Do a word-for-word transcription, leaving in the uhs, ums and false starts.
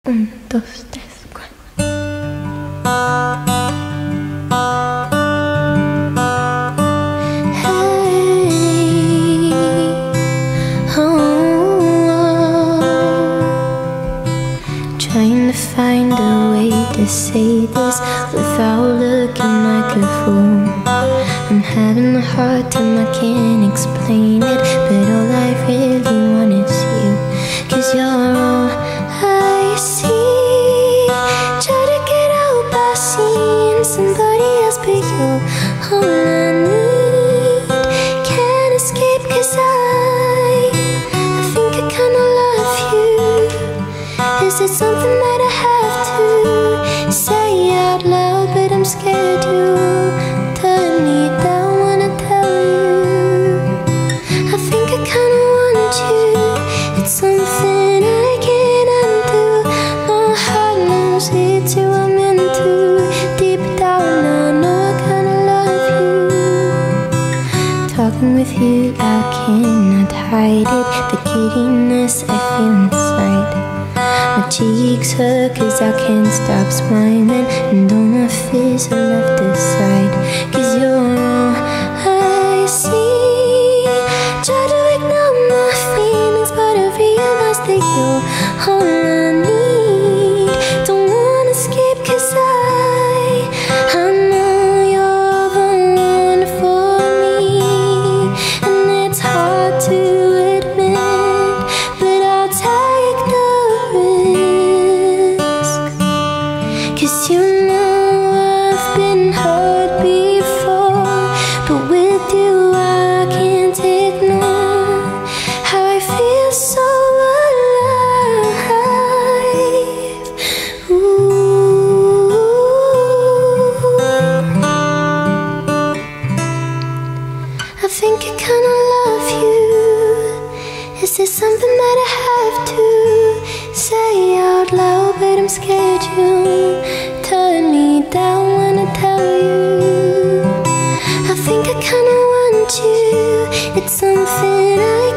Un, dos, tres, cuatro. Hey, oh, oh. Trying to find a way to say this without looking like a fool. I'm having a hard time, I can't explain it, but all I really want is you. 'Cause you're all I see. Try to get out by seeing somebody else, but you're all I need. Can't escape 'cause I I think I kinda love you. Is it something that I have to say out loud, but I'm scared to turn me down when I tell you. I think I kinda want you. It's something I can't undo. My heart knows it's you I'm into. Deep down I know I kinda love you. Talking with you I cannot hide it, the giddiness I feel inside. My cheeks hurt 'cause I can't stop smiling, and all my fears are left aside. 'Cause you're all I see. Try to ignore my feelings, but I realize that you're all I need. Don't wanna escape 'cause I I know you're the one for me. And it's hard to admit, but I'll take the risk. 'Cause you know I've been hurt before, but with you I can't ignore how I feel so alive. Ooh. I think I kinda love you. Is there something that I have to say out loud, but I'm scared you'll turn me down when I tell you. I think I kinda want you. It's something I